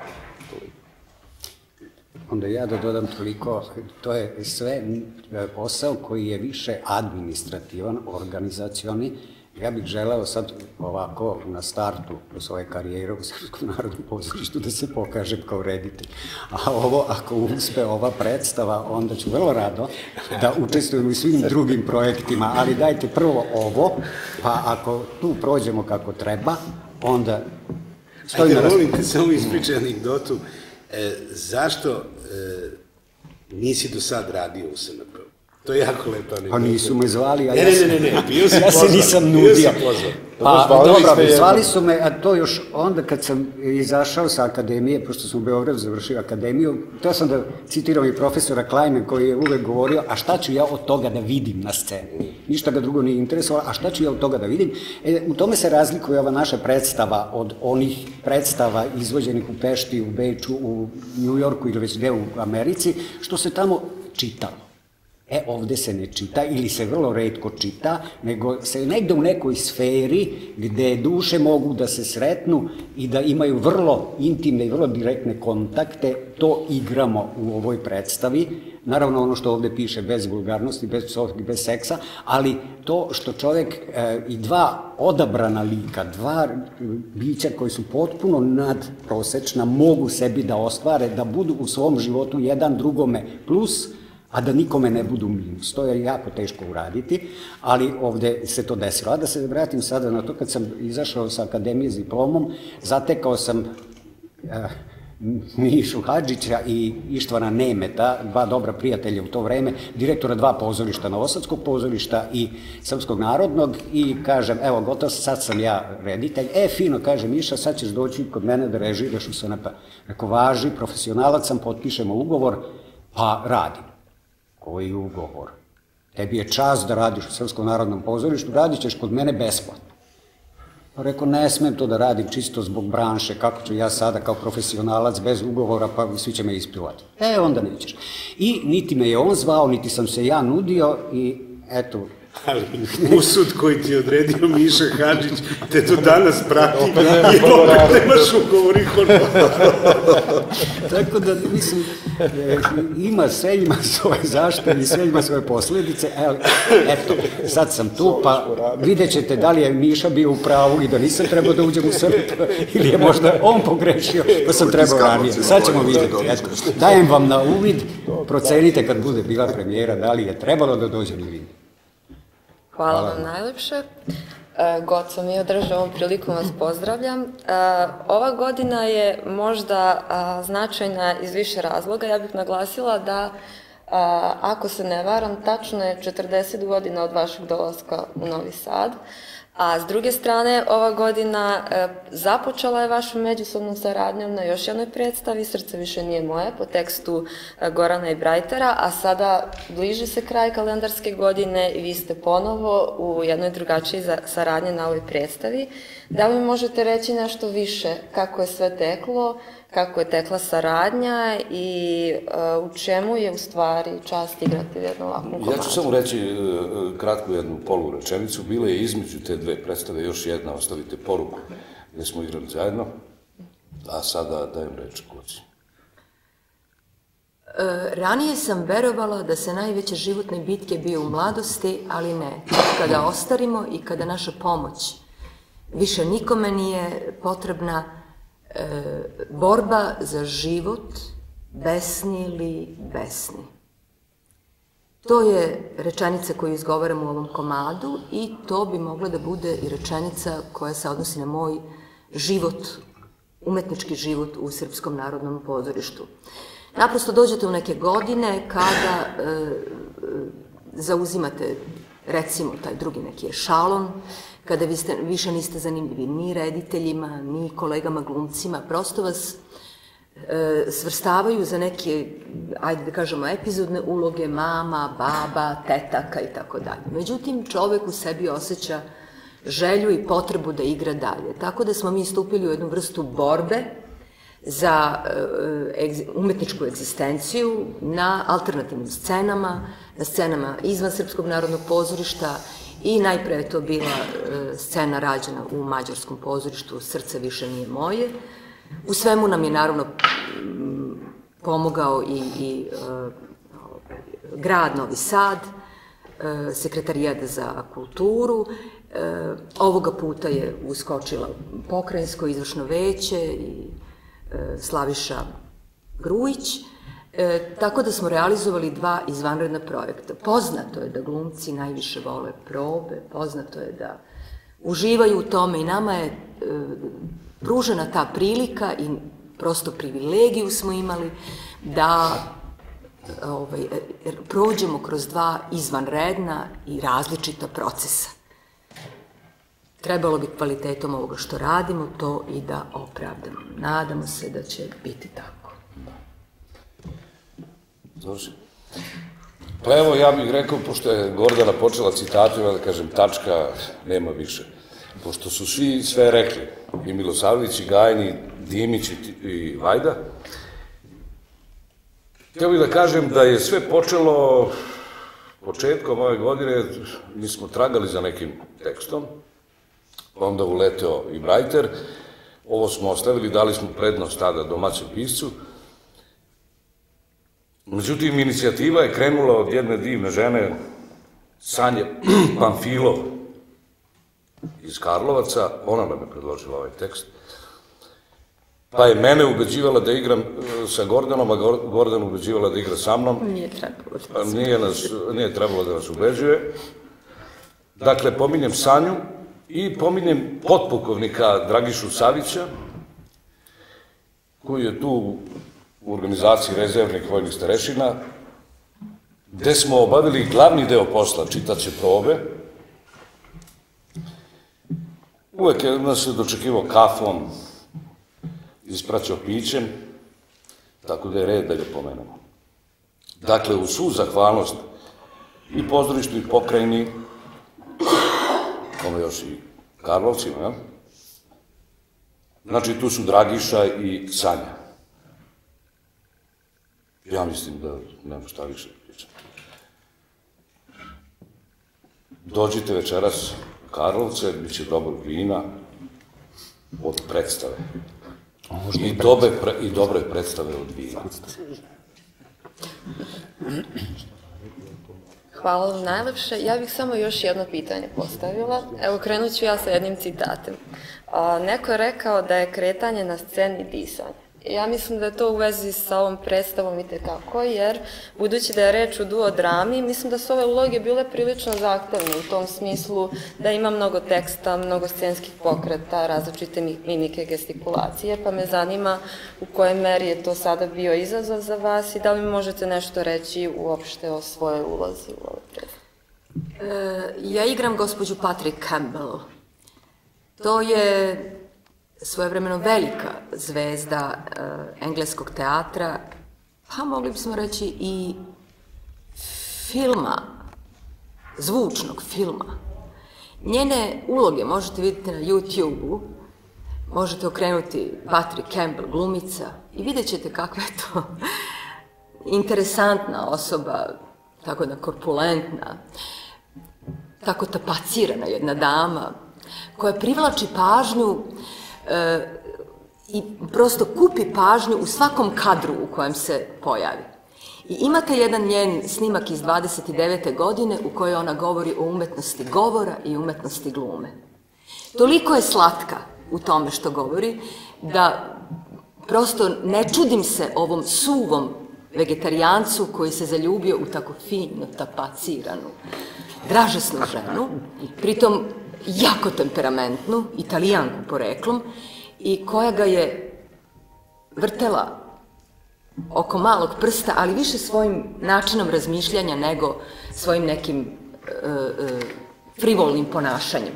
S5: Onda ja da dodam toliko, to je sve posao koji je više administrativan, organizacioni. Ja bih želeo sad ovako na startu svoje karijere u Srpskom narodnom pozorištu da se pokažem kao reditelj. A ovo, ako uspe ova predstava, onda ću vrlo rado da učestvujem u svim drugim projektima, ali dajte prvo ovo, pa ako tu prođemo kako treba, onda...
S2: Ajde, volim te samo ispričaj anegdotu. Zašto nisi do sad radio u SNP? To je jako lepa anegdota.
S5: Pa nisu me zvali, a
S2: Ne, bio si pozvan.
S5: ja se nisam nudio. Pa dobro, zvali su me, a to još onda kad sam izašao sa akademije, pošto sam u Beogradu završio akademiju, to sam da citiram i profesora Klajme koji je uvek govorio, a šta ću ja od toga da vidim na sceni? Ništa ga drugo nije interesovalo, a šta ću ja od toga da vidim? U tome se razlikuje ova naša predstava od onih predstava izvođenih u Pešti, u Beču, u Njujorku ili već gde u Americi, što se tamo čitalo. Ovde se ne čita ili se vrlo retko čita, nego se negde u nekoj sferi gde duše mogu da se sretnu i da imaju vrlo intimne i vrlo direktne kontakte, to igramo u ovoj predstavi. Naravno, ono što ovde piše, bez vulgarnosti, bez psovki, bez seksa, ali to što čovek i dva odabrana lika, dva bića koji su potpuno nadprosečna, mogu sebi da ostvare, da budu u svom životu jedan drugome plus, a da nikome ne budu minus. To je jako teško uraditi, ali ovde se to desilo. A da se vratim sada na to, kad sam izašao sa akademije s diplomom, zatekao sam Mišu Hadžića i Ištvana Nemeta, dva dobra prijatelja u to vreme, direktora dva pozorišta, Novosadskog pozorišta i Srpskog narodnog, i kažem, evo, gotovo, sad sam ja reditelj. Fino, kaže Miša, sad ćeš doći kod mene da režiraš u SNP. Rekao, važi, profesionalac sam, potpišemo ugovor, pa radim. Koji ugovor? Tebi je čast da radiš u Srpskom narodnom pozorištu, radit ćeš kod mene besplatno. Rekao, ne smem to da radim čisto zbog branše, kako ću ja sada kao profesionalac bez ugovora, pa svi će me ispljuvati. Onda nećeš. I niti me je on zvao, niti sam se ja nudio i eto...
S2: Ali usud koji ti je odredio Miša Hadžić te do danas prati i opet nemaš ugovor i
S5: Tako da, mislim, sve ima svoje zaštite i sve ima svoje posledice, ali eto, sad sam tu, pa vidjet ćete da li je Miša bio u pravu i da nisam trebao da uđem u SNP, ili je možda on pogrešio da sam trebao ranije. Sad ćemo vidjeti. Dajem vam na uvid, procenite kad bude bila premijera da li je trebalo da dođem ili ne.
S1: Hvala vam najlepše. Goco mi je održao ovom prilikom, vas pozdravljam. Ova godina je možda značajna iz više razloga. Ja bih naglasila da, ako se ne varam, tačno je 40 godina od vašeg dolaska u Novi Sad. A s druge strane, ova godina započela je vašu međusobnom saradnjom na još jednoj predstavi, Srce više nije moje, po tekstu Gorana i Brajtera, a sada bliži se kraj kalendarske godine i vi ste ponovo u jednoj drugačiji saradnji na ovoj predstavi. Da li mi možete reći nešto više kako je sve teklo, kako je tekla saradnja i u čemu je u stvari čast igrati u jednom ovakvom komadu?
S6: Ja ću samo reći kratku jednu polurečenicu. Bila je između te dve predstave još jedna, ostavite poruku, gde smo igrali zajedno, a sada dajem reč Goci.
S7: Ranije sam verovala da se najveće životne bitke biju u mladosti, ali ne. Kada ostarimo i kada naša pomoć više nikome nije potrebna, borba za život, besni ili besni. To je rečenica koju izgovaram u ovom komadu i to bi mogla da bude i rečenica koja se odnosi na moj život, umetnički život u Srpskom narodnom pozorištu. Naprosto dođete u neke godine kada zauzimate, recimo, taj drugi neki ešalon, kada više niste zanimljivi ni rediteljima, ni kolegama glumcima, prosto vas svrstavaju za neke, ajde da kažemo, epizodne uloge mama, baba, tetaka i tako dalje. Međutim, čovek u sebi osjeća želju i potrebu da igra dalje. Tako da smo mi stupili u jednu vrstu borbe za umetničku egzistenciju na alternativnim scenama, na scenama izvan Srpskog narodnog pozorišta i najpre je to bila scena rađena u mađarskom pozorištu Srce više nije moje. U svemu nam je naravno pomogao i grad Novi Sad, Sekretarijat za kulturu. Ovoga puta je uskočila Pokrajinsko izvršno veće i Slaviša Grujić, tako da smo realizovali 2 izvanredna projekta. Poznato je da glumci najviše vole probe, poznato je da uživaju u tome i nama je pružena ta prilika i prosto privilegiju smo imali da prođemo kroz 2 izvanredna i različita procesa. Trebalo bi kvalitetom ovoga što radimo to i da opravdamo. Nadamo se da će biti tako.
S6: Završi. Pa evo, ja bih rekao, pošto je Gordana počela citatom, ja da kažem, tačka, nema više. Pošto su svi sve rekli, i Milosavljević, i Gajin, i Dimić, i Vajda, htio bih da kažem da je sve počelo početkom ove godine, mi smo tragali za nekim tekstom, onda uleteo i Brajter, ovo smo ostavili, dali smo prednost tada domaćem piscu. Međutim, inicijativa je krenula od jedne divne žene, Sanje Pamfilov iz Karlovaca, ona nam je predložila ovaj tekst, pa je mene ubeđivala da igram sa Gordanom, a Gordana ubeđivala da igra sa mnom. Nije trebalo da nas ubeđuje. Dakle, pominjem Sanju i pominjem potpukovnika Dragišu Savića, koji je tu u organizaciji rezervnih vojnih starešina, gde smo obavili glavni deo posla, čitaće probe. Uvek je nas se dočekivao kafom, ispraćao pićem, tako da je red da ga pomenemo. Dakle, u svu zahvalnost i pozorištu i pokrajini, ono još i Karlovcima, ja? Znači, tu su Dragiša i Sanja. Ja mislim da nema šta više pričati. Dođite večeras u Karlovce, bit će dobro vina od predstave. I dobre predstave od vina.
S1: Hvala vam najlepše. Ja bih samo još jedno pitanje postavila. Evo, krenut ću ja sa jednim citatem. Neko je rekao da je kretanje na sceni disanje. Ja mislim da je to u vezi sa ovom predstavom i tekako, jer budući da je reč o duodrami, mislim da su ove uloge bile prilično zahtevne u tom smislu da ima mnogo teksta, mnogo scenskih pokreta, različite mimike, gestikulacije, pa me zanima u kojoj meri je to sada bio izazov za vas i da li mi možete nešto reći uopšte o svojoj ulozi u ovoj predstavi.
S7: Ja igram gospođu Patrick Campbell To je svojevremeno velika zvezda engleskog teatra, pa mogli bismo reći i filma, zvučnog filma. Njene uloge možete vidjeti na YouTube-u, možete okrenuti Patrick Campbell, glumica, i vidjet ćete kakva je to interesantna osoba, tako da korpulentna, tako tapacirana jedna dama, koja privlači pažnju i prosto kupi pažnju u svakom kadru u kojem se pojavi. I imate jedan njen snimak iz 29. godine u kojoj ona govori o umetnosti govora i umetnosti glume. Toliko je slatka u tome što govori, da prosto ne čudim se ovom suvom vegetarijancu koji se zaljubio u tako fino tapaciranu, dražesnu ženu, pritom jako temperamentnu, Italijanku poreklom, i koja ga je vrtela oko malog prsta, ali više svojim načinom razmišljanja nego svojim nekim frivolnim ponašanjem.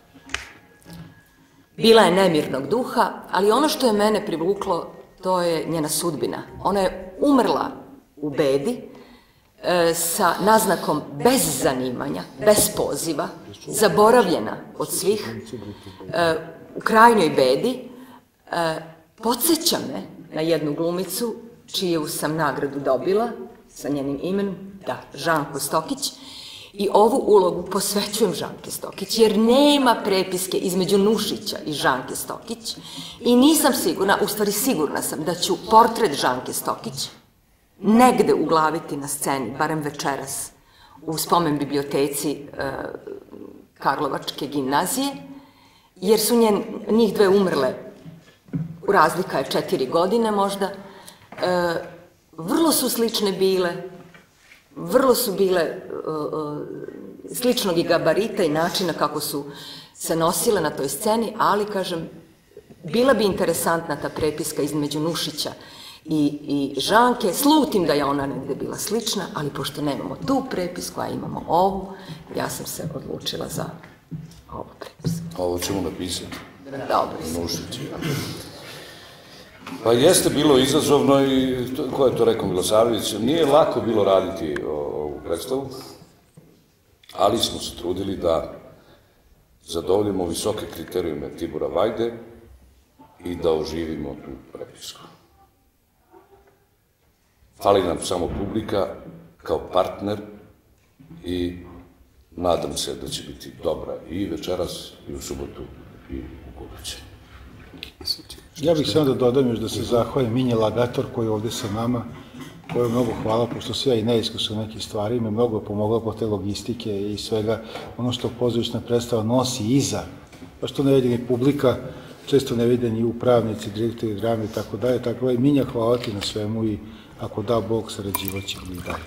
S7: Bila je nemirnog duha, ali ono što je mene privuklo, to je njena sudbina. Ona je umrla u bedi, sa naznakom bez zanimanja, bez poziva, zaboravljena od svih, u krajnjoj bedi. Podsjeća me na jednu glumicu, čiju sam nagradu dobila sa njenim imenom, da, Žanko Stokić, i ovu ulogu posvećujem Žanke Stokić, jer nema prepiske između Nušića i Žanke Stokić i nisam sigurna, u stvari sigurna sam, da ću portret Žanke Stokić negde uglaviti na sceni, barem večeras, u spomen biblioteci Karlovačke gimnazije, jer su njih dve umrle, razlika je 4 godine možda, vrlo su slične bile, vrlo su bile sličnog i gabarita i načina kako su se nosile na toj sceni, ali, kažem, bila bi interesantna ta prepiska između Nušića i Žanke. Slutim da je ona negde bila slična, ali pošto nemamo tu prepisku, a imamo ovu, ja sam se odlučila za ovu prepisku.
S6: Ovo ćemo napisati.
S7: Dobro.
S6: Nušić. Pa jeste bilo izazovno i, ko je to rekao, Milosavljević, nije lako bilo raditi ovu predstavu, ali smo se trudili da zadovoljimo visoke kriterijume Tibora Vajde i da oživimo tu prepisku. Fali nam samo publika kao partner i nadam se da će biti dobra i večeras, i u subotu, i u buduće.
S3: Ja bih samo da dodam još da se zahvalim Minje Lagator koji je ovde sa nama, koja je mnogo hvala, pošto se ja i neiskusan u nekih stvari, me mnogo pomogla po te logistike i svega ono što pozorišna predstava nosi iza, pa što ne vidi ni publika, često ne vide ni upravnici, direktori drame i tako dalje, tako da Minja, hvala ti na svemu i ako da Bog, sarađivat ćemo i dalje.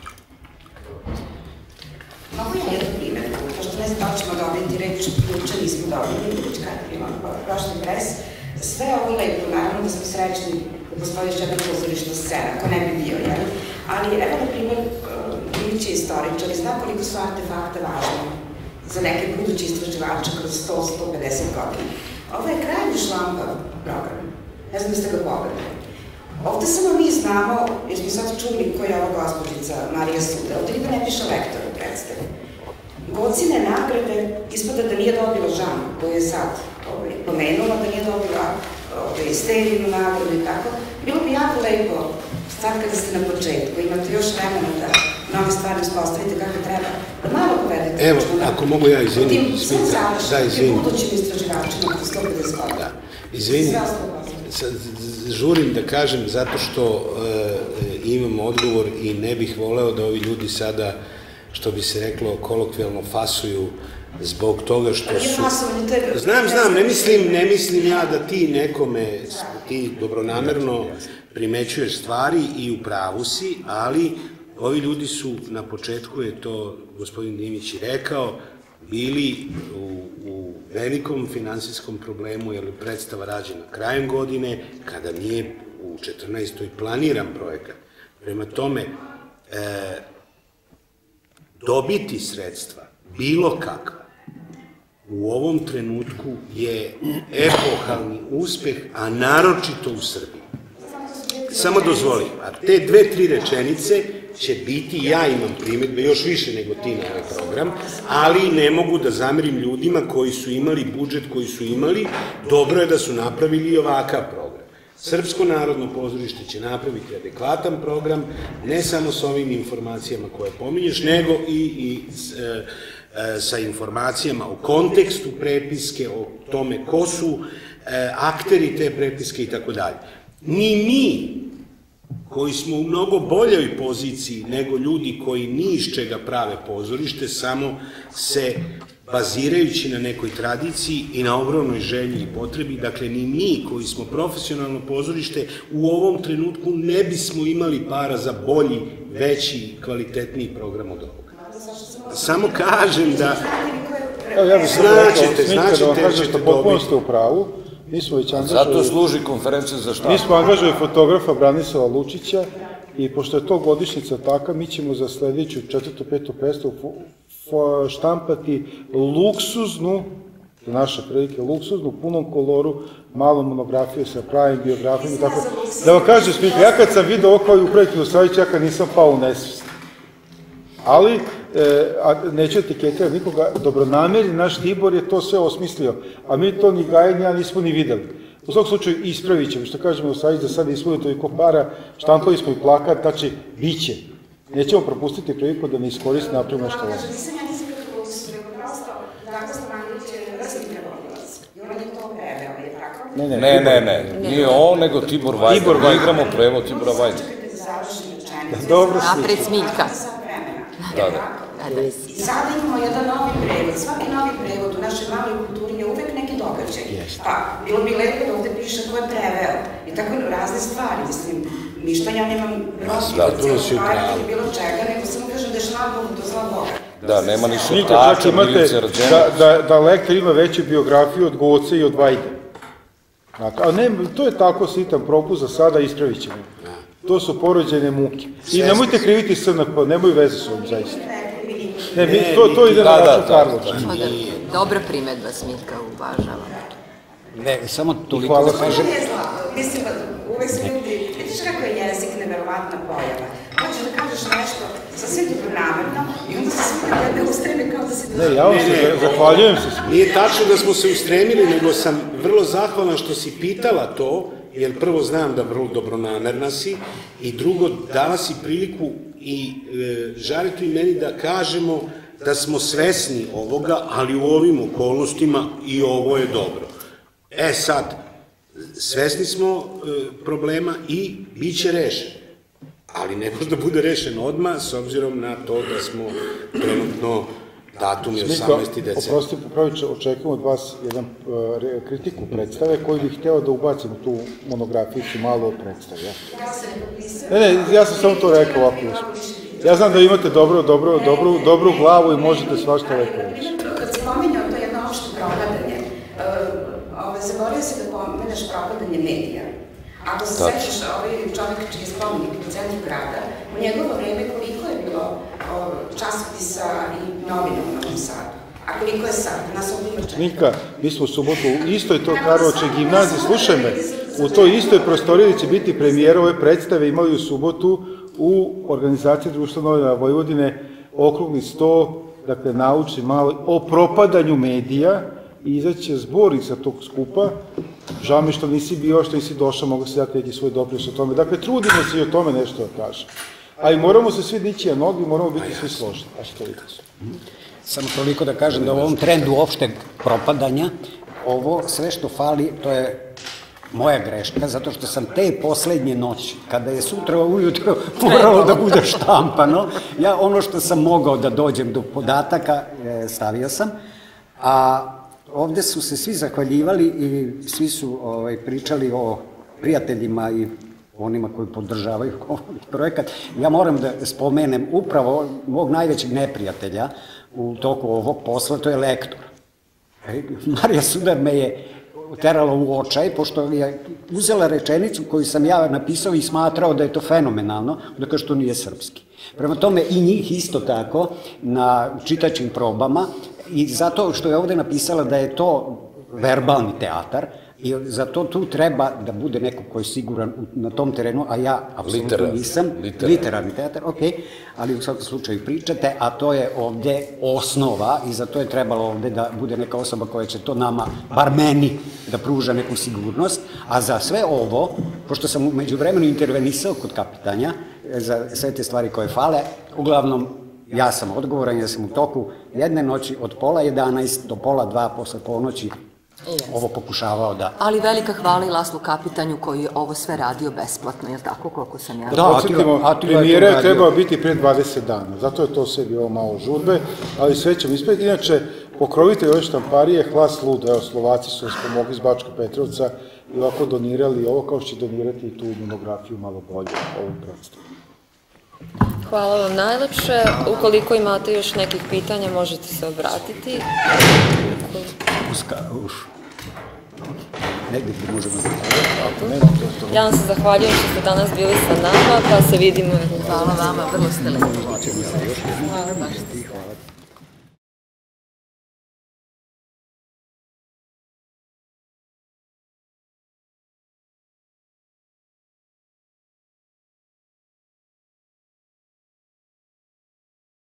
S8: Mogu ja jedan primjer, pošto ne znam da ćemo dobiti reč, uče nismo dobili, kada imamo prošli pres, sve ovo lepo, naravno da smo srećni da postoji još jedna pozorišna scena, ko ne bi bio, jel? Ali evo, na primjer, Ilić je istoričar i zna koliko su artefakte važne za neke buduće istraživače kroz 100-150 godina. Ovo je krajnji šlampav program, ne znam da ste ga pogledali. Ovde samo mi znamo, jer smo sad čuli ko je ova gospođica Marija Suda, ovde niko ne piše lektor u predstavi. Gocine nagrade ispada da nije dobila Žanku, koju je sad pomenula, da nije dobila Sterinu nagradu i tako. Bilo bi jako lepo, sad kada ste na početku, imate još vremena da nove stvari uspostavite kako treba, da malo povedete.
S2: Evo, ako mogu ja, izvinim,
S8: da, izvinim. Budućim istraživačima, ako 150 godina.
S2: Da, izvinim, žurim da kažem zato što imam odgovor i ne bih voleo da ovi ljudi sada, što bi se reklo, kolokvijalno fasuju zbog toga što su... Znam, ne mislim ja da ti nekome, ti dobronamerno primećuješ stvari i u pravu si, ali ovi ljudi su, na početku je to gospodin Dimić i rekao, bili u velikom finansijskom problemu, jer je predstava rađena krajem godine, kada nije u 14. planiran projekat. Prema tome, dobiti sredstva, bilo kakva, u ovom trenutku je epohalni uspeh, a naročito u Srbiji. Samo dozvolim, a te 2-3 rečenice će biti, ja imam primetbe još više nego ti na ovaj program, ali ne mogu da zamerim ljudima koji su imali budžet koji su imali, dobro je da su napravili i ovakav program. Srpsko narodno pozorište će napraviti adekvatan program, ne samo s ovim informacijama koje pominješ, nego i sa informacijama o kontekstu prepiske, o tome ko su akteri te prepiske i tako dalje. Ni mi, koji smo u mnogo boljoj poziciji nego ljudi koji ni iz čega prave pozorište, samo se bazirajući na nekoj tradiciji i na ogromnoj želji i potrebi, dakle ni mi koji smo profesionalno pozorište u ovom trenutku ne bismo imali para za bolji, veći, kvalitetniji program od ovoga. Samo kažem da značite
S3: što potpuno ste u pravu.
S6: Zato služi konferencija za šta?
S3: Mi smo angažovali fotografa Branislava Lučića i pošto je to godišnjica taka, mi ćemo za sledeću 4. 5. predstavu štampati luksuznu, za naše prilike, luksuznu, punom koloru, malu monografiju sa pravim biografijom i tako. Da vam kažem, Smika, ja kad sam vidio ovo kao i upraviti Ilustravić, ja kad nisam pao u nesvest. Ali, neću etiketirati nikoga, dobronamerni naš Tibor je to sve osmislio, a mi to ni gajenja nismo ni videli. U svakom slučaju ispravit ćemo, što kažemo Ilustravić da sad nismo toliko para, štampali smo i plakat, znači, bit će. Nećemo propustiti priliku da ne iskoristimo napravimo nešto ovo.
S8: Nisam ja nisam kako luksuz, nego prosto Drago Stamanović je vrstni prevodilac. I on je to preveo, je tako?
S6: Ne, nije on, nego Tibor Vajda. Mi igramo prevod Tibora Vajda.
S3: Dobro,
S7: napred Smiljka.
S6: Da.
S8: I sada imamo jedan novi prevod. Svaki novi prevod u našoj maloj kulturi je uvek neki događaj. Pa, bilo bi lepo da ovde piše ko je preveo. I tako razne stvari, mislim, ništa ja nemam protiv ili bilo čega, nego samo kažem da je šla Bog do zla Boga.
S6: Da, nema ni šutača, Milice Rađenović.
S3: Da lektor ima veću biografiju od Goce i od Vajde. A ne, to je tako sitan propust, za sada ispravit ćemo. To su porođene muke. I nemojte kriviti SNP, nemoj veze s ovim, zaista. Ne, to ide na račun Karlovča.
S7: Dobra primedba, Smiljka, uvažavam.
S5: Ne, samo toliko da kažem.
S8: Mislim, uvek su ljudi, vidiš kako je jezik neverovatna pojava. Hoćeš da kažeš nešto sasvim dobronamerno i onda se svi na tebe ustreme kao da si...
S3: Ne, ja vam se zahvaljujem se.
S2: Nije tačno da smo se ustremili, nego sam vrlo zahvalan što si pitala to, jer prvo znam da vrlo dobronamerna si i drugo dala si priliku i žarito i meni da kažemo da smo svesni ovoga, ali u ovim okolnostima i ovo je dobro. Sad, svesni smo problema i bit će rešen, ali ne može da bude rešen odmah s obzirom na to da smo trenutno datum je 18. decembra.
S3: Oprosti, popravić, očekujem od vas jedan kritiku predstave koju bih hteo da ubacim u tu monografijicu malo od predstave. Ne, ja sam samo to rekao ovako. Ja znam da imate dobru glavu i možete svašta lepo reći.
S8: Kad si pominjao to jedno opšte propadanje, zaboravio si da pomeneš propadanje medija. Ako se sećaš čovjek čiji spomenik u centru grada, u njegovo vreme koliko je bilo časopisa i novina u Novom Sadu? A koliko je sad? Nas ovdje ima četiri.
S3: Nika, mi smo u subotu u istoj to Karlovačkoj gimnaziji, slušaj me, u toj istoj prostoriji će biti premijera ove predstave, imali u subotu u organizaciji Društva novina Vojvodine okrugli 100, dakle naučni malo, o propadanju medija i izaće zbornik sa tog skupa. Žao mi što nisi bio, što nisi došao, mogu se dati neki svoj doprinos o tome. Dakle, trudimo se i o tome nešto da kažem. Ali moramo se svi dići na nogi, moramo biti svi složni. A što vidite su?
S5: Samo toliko da kažem da u ovom trendu opšteg propadanja, ovo sve što fali, to je moja greška, zato što sam te poslednje noći, kada je sutra ujutro moralo da bude štampano, ja ono što sam mogao da dođem do podataka, stavio sam, a ovde su se svi zahvaljivali i svi su pričali o prijateljima i onima koji podržavaju ovaj projekat. Ja moram da spomenem upravo mog najvećeg neprijatelja u toku ovog posla, to je lektor. Marija Sudar me je terala u očaj, pošto je uzela rečenicu koju sam ja napisao i smatrao da je to fenomenalno, da kaže što nije srpski. Prema tome i njih isto tako na čitačkim probama, I zato što je ovde napisala da je to verbalni teatar, i zato tu treba da bude neko ko je siguran na tom terenu, a ja apsolutno nisam. Literarni teatar, ok, ali u svakom slučaju pričate, a to je ovde osnova i zato je trebalo ovde da bude neka osoba koja će to nama, bar meni, da pruža neku sigurnost, a za sve ovo, pošto sam umeđu vremenu intervenisao kod kapitanja, za sve te stvari koje fale, uglavnom ja sam odgovoran, ja sam u toku jedne noći od 10:30 do 1:30 posle ponoći ovo pokušavao da...
S7: Ali velika hvala i Laslu Kapitanju koji je ovo sve radio besplatno, je li tako, koliko sam ja...
S3: Da, podsjetimo, premijera je trebao biti pre 20 dana, zato je to sve bilo malo žurbe, ali sve ćemo isprediti. Inače, pokrovitelj ove štamparije Hlas lud, evo, Slovaci su nas pomogli iz Bačka Petrovca i ovako donirali ovo, kao što će donirati i tu monografiju malo bolje ovom predstavu.
S1: Hvala vam najlepše. Ukoliko imate još nekih pitanja, možete se obratiti.
S5: Negdje možemo...
S1: Ja vam se zahvaljujem što ste danas bili sa nama, pa se vidimo.
S7: Hvala vama, vrlo ste lepo.
S5: Hvala.